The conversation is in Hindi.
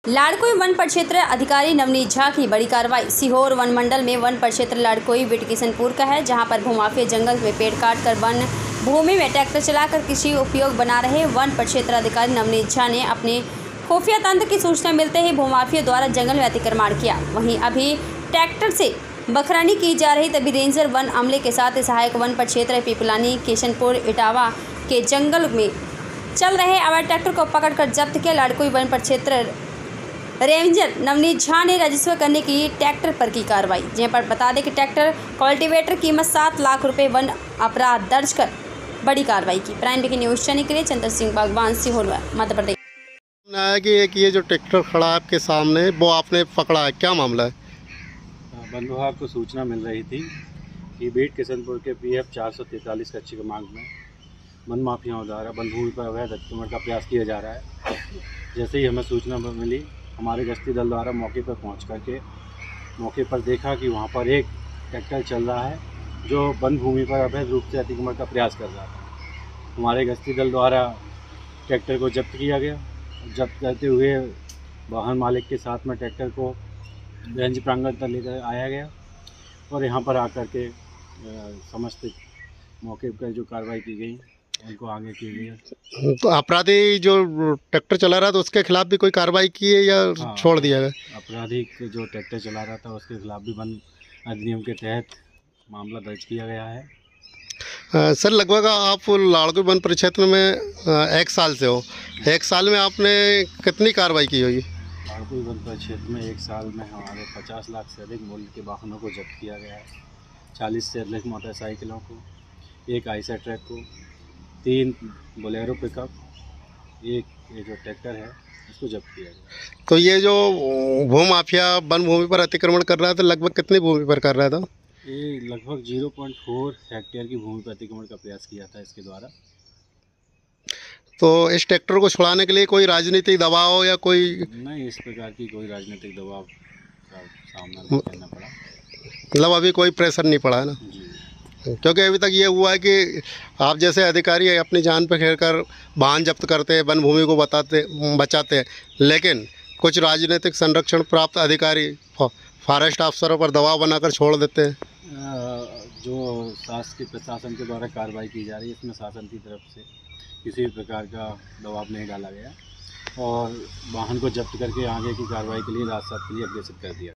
लाड़कोई वन परिक्षेत्र अधिकारी नवनीत झा की बड़ी कार्रवाई। सीहोर वन मंडल में वन परिक्षेत्र लाड़कोई बिट किशनपुर का है, जहां पर भूमाफिया जंगल में पेड़ काटकर वन भूमि में ट्रैक्टर चलाकर कृषि उपयोग बना रहे वन परिक्षेत्र अधिकारी नवनीत झा ने अपने खुफिया तंत्र की सूचना मिलते ही भूमाफिया द्वारा जंगल में अतिक्रमण किया। वहीं अभी ट्रैक्टर से बखरानी की जा रही, तभी रेंजर वन अमले के साथ सहायक वन परिक्षेत्र पिपलानी किशनपुर इटावा के जंगल में चल रहे अवैध ट्रैक्टर को पकड़कर जब्त किया। लाड़कोई वन परिक्षेत्र रेंजर नवनीत झा ने राजस्व करने की ट्रैक्टर पर की कार्रवाई, जहां पर बता दें कि ट्रैक्टर कल्टीवेटर कीमत 7 लाख रुपए वन अपराध दर्ज कर बड़ी कार्रवाई की। प्राइम ब्रेकिंग न्यूज चैनल के लिए चंद्र सिंह बागवान, सीहोर मध्य प्रदेश। कि एक ये जो ट्रैक्टर खड़ा है आपके सामने, वो आपने पकड़ा है, क्या मामला है? वन विभाग को सूचना मिल रही थी कि बीट किशनपुर के PF 443 कच्ची क्रमांक में वन माफियाओं द्वारा वन भूमि पर अवैध अतिक्रमण का प्रयास किया जा रहा है। जैसे ही हमें सूचना मिली, हमारे गश्ती दल द्वारा मौके पर पहुंच करके मौके पर देखा कि वहां पर एक ट्रैक्टर चल रहा है जो वन भूमि पर अवैध रूप से अतिक्रमण का प्रयास कर रहा था। हमारे गश्ती दल द्वारा ट्रैक्टर को जब्त किया गया। जब्त करते हुए वाहन मालिक के साथ में ट्रैक्टर को रेंज प्रांगण तक लेकर आया गया और यहाँ पर आकर के समस्त मौके पर जो कार्रवाई की गई उनको आगे की गई। तो अपराधी जो ट्रैक्टर चला रहा था उसके खिलाफ भी कोई कार्रवाई की है या छोड़ दिया गया? अपराधी जो ट्रैक्टर चला रहा था उसके खिलाफ भी वन अधिनियम के तहत मामला दर्ज किया गया है। सर, लगभग आप लाड़कोई वन परिक्षेत्र में 1 साल से हो। 1 साल में आपने कितनी कार्रवाई की होगी? लाड़कोई वन परिक्षेत्र में 1 साल में हमारे 50 लाख से अधिक मूल्य के वाहनों को जब्त किया गया है। 40 से अधिक मोटरसाइकिलों को, 1 आइशर ट्रक को, 3 बोलेरो पिकअप, एक ये जो ट्रैक्टर है उसको जब्त किया गया। तो ये जो भूमाफिया वन भूमि पर अतिक्रमण कर रहा था, लगभग कितनी भूमि पर कर रहा था? ये लगभग 0.4 हेक्टेयर की भूमि पर अतिक्रमण का प्रयास किया था इसके द्वारा। तो इस ट्रैक्टर को छुड़ाने के लिए कोई राजनीतिक दबाव या कोई नहीं, इस प्रकार की कोई राजनीतिक दबाव का सामना नहीं करना पड़ा। मतलब अभी कोई प्रेशर नहीं पड़ा है ना? जी, क्योंकि अभी तक ये हुआ है कि आप जैसे अधिकारी अपनी जान पर खेल कर वाहन जब्त करते हैं, वन भूमि को बचाते हैं, लेकिन कुछ राजनीतिक संरक्षण प्राप्त अधिकारी फॉरेस्ट अफसरों पर दबाव बनाकर छोड़ देते हैं। जो शासकीय प्रशासन के द्वारा कार्रवाई की जा रही है, इसमें शासन की तरफ से किसी भी प्रकार का दबाव नहीं डाला गया और वाहन को जब्त करके आगे की कार्रवाई के लिए राजसात के लिए अग्रेसित कर दिया।